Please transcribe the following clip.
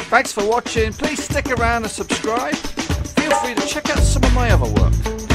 Thanks for watching. Please stick around and subscribe. Feel free to check out some of my other work.